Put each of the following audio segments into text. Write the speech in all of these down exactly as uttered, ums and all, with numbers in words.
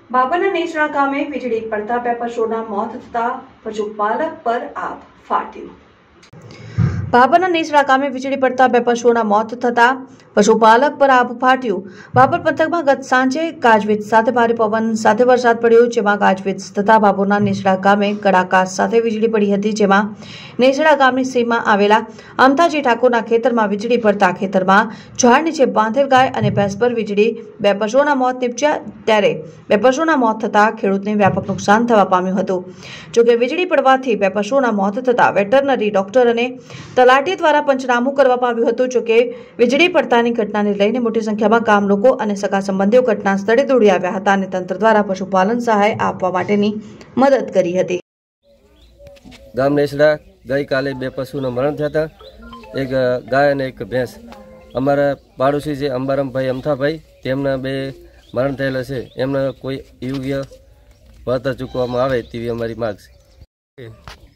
બાબરના નેસડા ગામે વીજળી પડતા બે પશુઓના મોત થતા પશુપાલક પર આભ ફાટ્યું। બાબરના નેસડા ગામે વીજળી પડતા બે પશુઓના મોત થતા પશુપાલક પર આભ ફાટ્યું। બાબર પંથકમાં ગત સાંજે ગાજવીજ સાથે ભારે પવન સાથે વરસાદ પડ્યો, જેમાં ગાજવીજ થતા બાબરના નેસડા ગામે કડાકા સાથે વીજળી પડી હતી, જેમાં નેસડા ગામની સીમમાં આવેલા અમથાજી ઠાકોરના ખેતરમાં વીજળી પડતા ખેતરમાં ઝાડ નીચે બાંધેલ ગાય અને ભેંસ પર વીજળી બે પશુઓના મોત નીપજ્યા। ત્યારે બે પશુઓના મોત થતા ખેડૂતને વ્યાપક નુકસાન થવા પામ્યું હતું। જોકે વીજળી પડવાથી બે પશુઓના મોત થતા વેટરનરી ડોક્ટર અને તલાટી દ્વારા પંચનામું કરવામાં આવ્યું હતું। જોકે વીજળી પડતાની ઘટનાને લઈને મોટી સંખ્યામાં ગામ લોકો અને સગા સંબંધીઓ ઘટના સ્થળે દોડી આવ્યા હતા અને તંત્ર દ્વારા પશુપાલન સહાય આપવા માટેની મદદ કરી હતી। ગામ નેસડા ગઈકાલે બે પશુના મરણ થયા હતા, એક ગાય અને એક ભેંસ। અમારા પાડોશી છે અંબારામભાઈ અમથાભાઈ, તેમના બે મરણ થયેલા છે, એમને કોઈ યોગ્ય વળતર ચૂકવવામાં આવે તેવી અમારી માગ છે।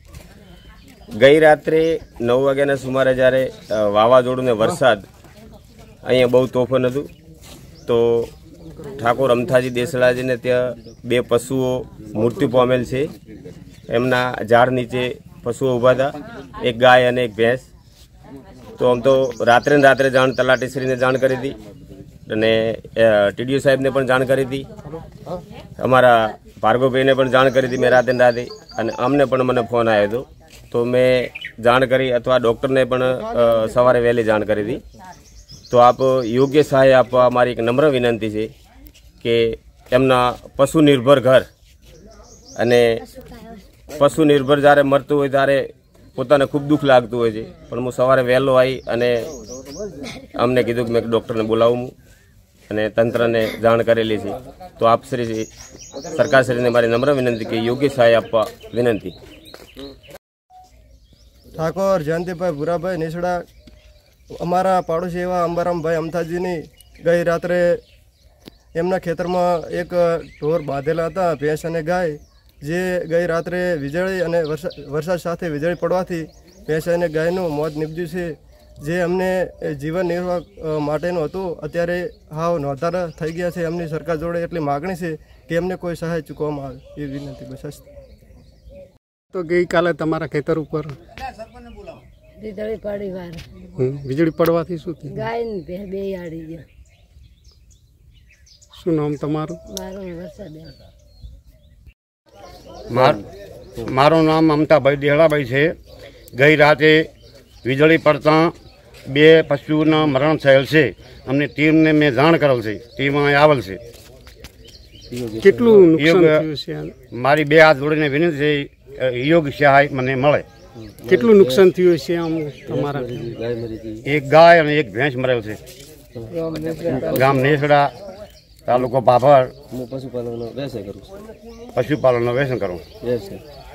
ગઈ રાત્રે નવ વાગ્યાના સુમારે જ્યારે વાવાઝોડું ને વરસાદ અહીંયા બહુ તોફાન હતું, તો ઠાકોર અમથાજી દેસડાજીને ત્યાં બે પશુઓ મૃત્યુ પામેલ છે। એમના ઝાડ નીચે પશુઓ ઊભા હતા, એક ગાય અને એક ભેંસ। તો આમ તો રાત્રે ને રાત્રે જાણ તલાટીશ્રીને જાણ કરી હતી અને ટીડીઓ સાહેબને પણ જાણ કરી હતી, અમારા ભાર્ગવભાઈને પણ જાણ કરી હતી મેં રાતે ને રાતે, અને અમને પણ મને ફોન આવ્યો હતો તો મેં જાણ કરી, અથવા ડૉક્ટરને પણ સવારે વહેલી જાણ કરી હતી। તો આપ યોગ્ય સહાય આપવા અમારી એક નમ્ર વિનંતી છે કે એમના પશુ નિર્ભર ઘર અને પશુ નિર્ભર જ્યારે મરતું હોય ત્યારે પોતાને ખૂબ દુઃખ લાગતું હોય છે, પણ હું સવારે વહેલો આવી અને અમને કીધું કે મેં ડૉક્ટરને બોલાવું અને તંત્રને જાણ કરેલી છે। તો આપ શ્રી સરકારશ્રીને મારી નમ્ર વિનંતી કે યોગ્ય સહાય આપવા વિનંતી। ઠાકોર જયંતિભાઈ ભૂરાભાઈ નેસડા, અમારા પાડોશી એવા અંબારામભાઈ અમથાજીની ગઈ રાત્રે એમના ખેતરમાં એક ઢોર બાંધેલા હતા, ભેંસ અને ગાય, જે ગઈ રાત્રે વીજળી અને વરસાદ સાથે વીજળી પડવાથી ભેંસ અને ગાયનું મોત નીપજ્યું છે, જે અમને જીવન નિર્વાહ માટેનું હતું। અત્યારે હાવ નોંધારા થઈ ગયા છે। એમની સરકાર જોડે એટલી માગણી છે કે એમને કોઈ સહાય ચૂકવવામાં આવે એ વિનંતી બસ। તો ગઈકાલે તમારા ખેતર ઉપર વીજળી પડી વાર વીજળી પડવાથી શું થયું? ગાય ને બે બે આડી ગયા। શું નામ તમારું? મારું વરસાદ મારું નામ મમતાભાઈ દેહડાભાઈ છે। ગઈ રાતે વીજળી પડતા બે પશુના મરણ થયેલ છે। અમને ટીમને મેં જાણ કરેલ છે, ટીમ આવેલ છે। કેટલું નુકસાન થયું છે? મારી બે હાથ જોડીને વિનંતી છે યોગ્ય સહાય મને મળે। કેટલું નુકસાન થયું છે આમ તમારા? એક ગાય અને એક ભેંસ મરેલ છે। ગામ નેસડા, તાલુકો ભાભર। હું પશુપાલનનો વ્યવસાય કરું છું। પશુપાલનનો વ્યવસાય કરું। વ્યવસાય